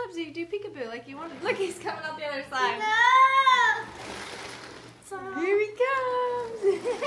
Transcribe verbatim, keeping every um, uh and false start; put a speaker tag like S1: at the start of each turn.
S1: Bubsy, do peekaboo like you wanted. Look, he's coming up the other side.
S2: No!
S1: Here he comes.